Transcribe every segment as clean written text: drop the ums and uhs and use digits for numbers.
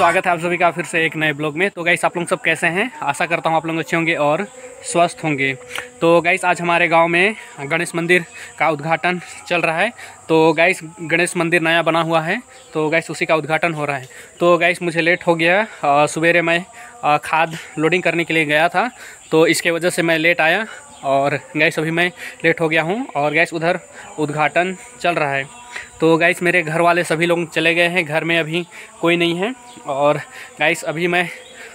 स्वागत है आप सभी का फिर से एक नए ब्लॉग में। तो गाइस आप लोग सब कैसे हैं? आशा करता हूँ आप लोग अच्छे होंगे और स्वस्थ होंगे। तो गाइस आज हमारे गांव में गणेश मंदिर का उद्घाटन चल रहा है। तो गाइस गणेश मंदिर नया बना हुआ है, तो गाइस उसी का उद्घाटन हो रहा है। तो गाइस मुझे लेट हो गया, सवेरे मैं खाद लोडिंग करने के लिए गया था, तो इसके वजह से मैं लेट आया और गाइस अभी मैं लेट हो गया हूँ। और गाइस उधर उद्घाटन चल रहा है। तो गाइस मेरे घर वाले सभी लोग चले गए हैं, घर में अभी कोई नहीं है। और गाइस अभी मैं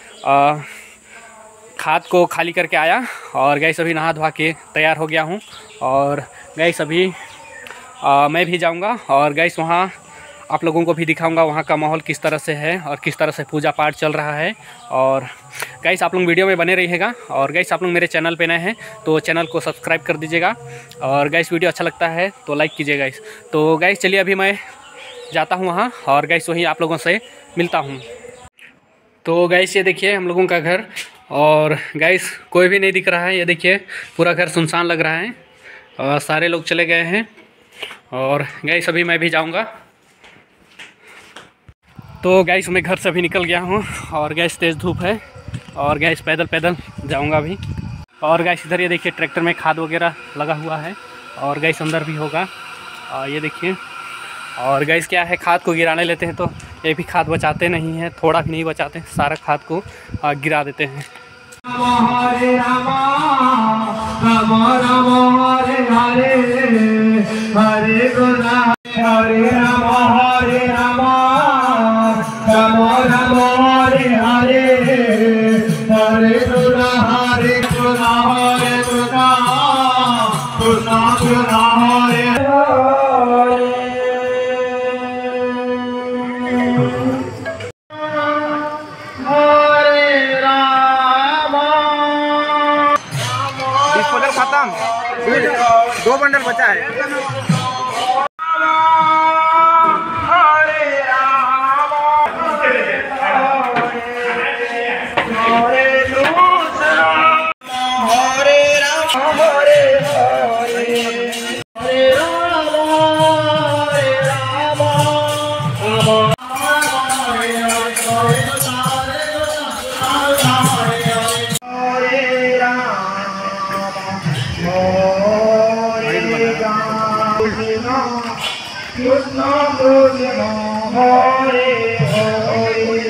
खाद को खाली करके आया और गाइस अभी नहा धोवा के तैयार हो गया हूँ। और गाइस अभी मैं भी जाऊँगा और गाइस वहाँ आप लोगों को भी दिखाऊंगा वहाँ का माहौल किस तरह से है और किस तरह से पूजा पाठ चल रहा है। और गाइस आप लोग वीडियो में बने रहिएगा। और गाइस आप लोग मेरे चैनल पे नए हैं तो चैनल को सब्सक्राइब कर दीजिएगा। और गाइस वीडियो अच्छा लगता है तो लाइक कीजिएगा गाइस। तो गाइस चलिए अभी मैं जाता हूँ वहाँ और गाइस वहीं आप लोगों से मिलता हूँ। तो गाइस ये देखिए हम लोगों का घर, और गाइस कोई भी नहीं दिख रहा है। ये देखिए पूरा घर सुनसान लग रहा है और सारे लोग चले गए हैं। और गाइस अभी मैं भी जाऊँगा। तो गैस मैं घर से अभी निकल गया हूँ और गैस तेज़ धूप है और गैस पैदल पैदल जाऊँगा अभी। और गैस इधर ये देखिए ट्रैक्टर में खाद वगैरह लगा हुआ है और गैस अंदर भी होगा, ये देखिए। और गैस क्या है, खाद को गिराने लेते हैं तो ये भी खाद बचाते नहीं हैं, थोड़ा नहीं बचाते, सारा खाद को गिरा देते हैं। हरे राम राम राम हरे हरे हरे कृष्ण हरे राम राम राम हरे हरे हरे कृष्ण कृष्ण कृष्ण हरे खत्म, 2 बंडल बचा है। कृष्ण कृष्ण हरे हरे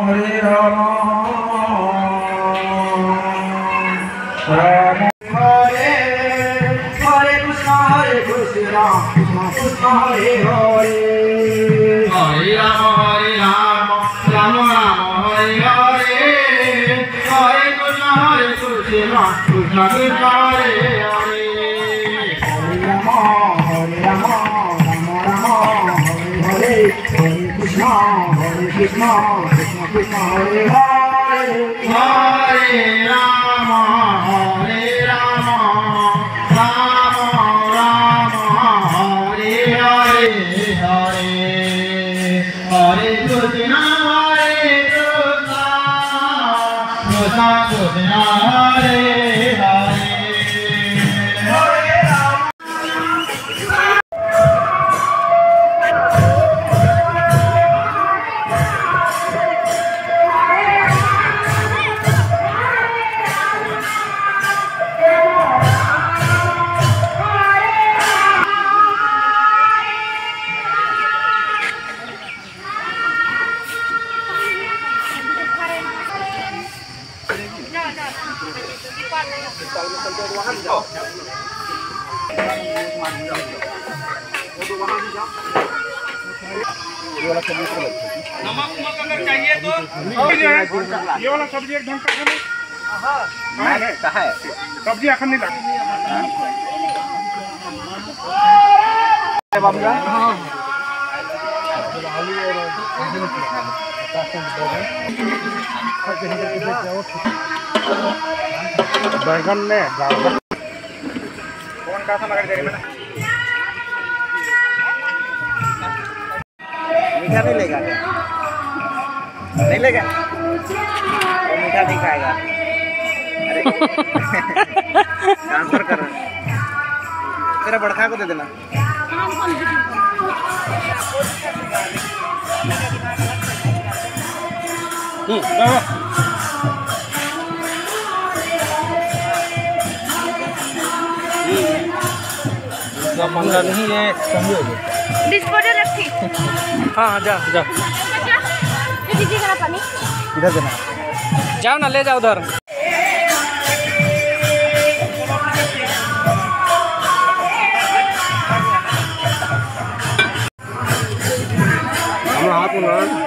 Hare हरे हरे हरे राम राम राम हरे हरे हरे कृष्ण कृष्ण कृष्ण हरे हरे हरे राम राम राम हरे हरे हरे कृष्ण कृष्ण कृष्ण हरे हरे हरे राम राम राम हरे हरे हरे हरे कृष्ण कृष्ण कृष्ण हरे हरे हरे राम नमक अगर चाहिए तो ये वाला सब्जी एक ढंग का है सब्जी अखन नहीं लगा बैगन में कौन का था लगा दे बेटा मीठा नहीं लेगा क्या नहीं लेगा वो मीठा नहीं खाएगा अरे ट्रांसफर कर तेरा बड़का को दे देना पंगा नहीं है समझो डिस्पोजल रखी हाँ जा जा दीजिएगा ना पानी किधर देना जाओ ना ले जाओ उधर हम हाथ में